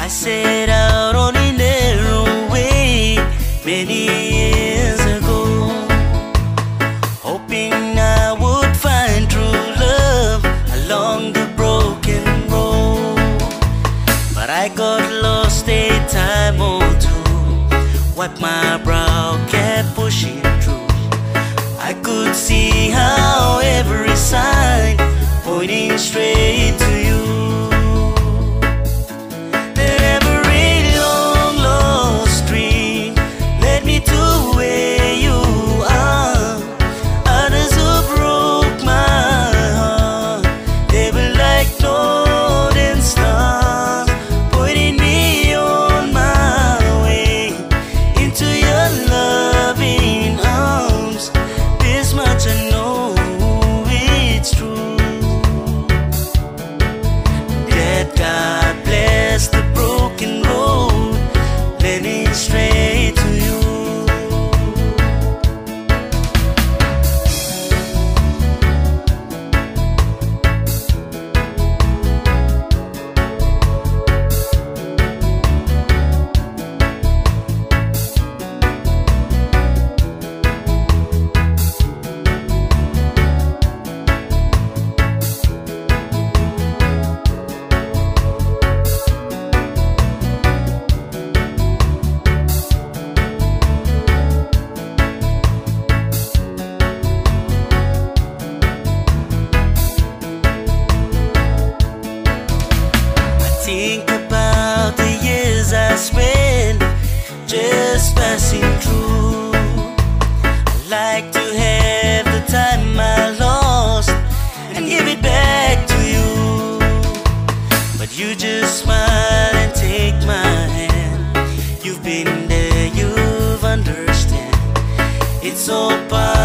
set out on a narrow way many years ago, hoping I would find true love along the broken road. But I got lost a time or two, wiped my brow, kept pushing through. I could see how every sign pointing straight to you. God bless the broken road, leading straight to you. Think about the years I spent just passing through. I like to have the time I lost and give it back to you, but you just smile and take my hand. You've been there, you've understand. It's all part